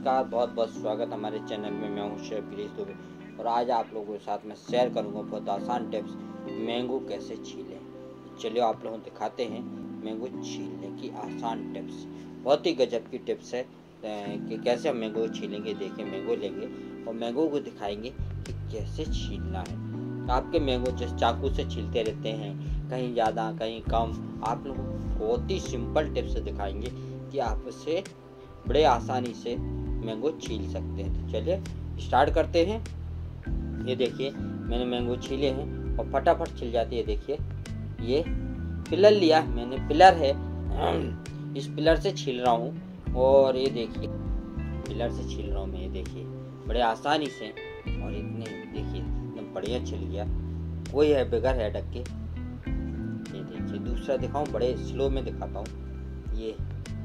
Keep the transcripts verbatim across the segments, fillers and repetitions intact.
नमस्कार, बहुत बहुत स्वागत हमारे चैनल में। मैं हूं शेफ गिरीश दुबे और आज आप लोगों के साथ में शेयर करूंगा बहुत आसान टिप्स मैंगो कैसे छीलें। चलिए आप लोगों को दिखाते हैं मैंगो छीलने की आसान टिप्स। बहुत ही गजब की टिप्स है कि कैसे हम मैंगो छीलेंगे। देखिए मैंगो लेंगे और मैंगो को दिखाएंगे कि कैसे छीलना है। आपके मैंगो जिस चाकू से छीलते रहते हैं, कहीं ज़्यादा कहीं कम, आप लोगों को बहुत ही सिंपल टिप्स दिखाएंगे कि आप उसे बड़े आसानी से मैंगो छील सकते हैं। तो चलिए स्टार्ट करते हैं। ये देखिए मैंने मैंगो छीले हैं और फटाफट छिल जाती है। देखिए ये पिलर लिया है मैंने, पिलर है, इस पिलर से छील रहा हूँ और ये देखिए पिलर से छील रहा हूँ मैं। ये देखिए बड़े आसानी से और इतने देखिए एकदम बढ़िया छिल गया, कोई है बगैर है डक के। ये देखिए दूसरा दिखाऊं, बड़े स्लो में दिखाता हूँ। ये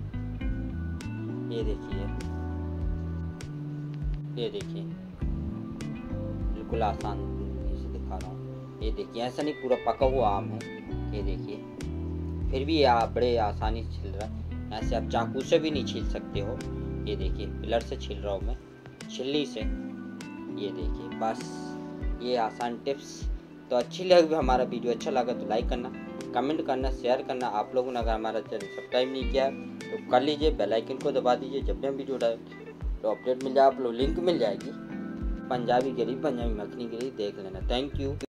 ये देखिए ये देखिए बिल्कुल आसान से दिखा रहा हूँ। ये देखिए ऐसा नहीं पूरा पका हुआ आम है। ये देखिए फिर भी आप बड़े आसानी से छिल रहा है। ऐसे आप चाकू से भी नहीं छील सकते हो। ये देखिए पिलर से छील रहा हूँ मैं, छिल्ली से। ये देखिए बस ये आसान टिप्स। तो अच्छी लगी हमारा वीडियो, अच्छा लगा तो लाइक करना, कमेंट करना, शेयर करना। आप लोगों ने अगर हमारा चैनल सब्सक्राइब नहीं किया तो कर लीजिए, बेल आइकन को दबा दीजिए। जब भी हम वीडियो डालें तो अपडेट मिल जाए, आप लोग लिंक मिल जाएगी। पंजाबी गिरी पंजाबी मखनी गिरी देख लेना। Thank you.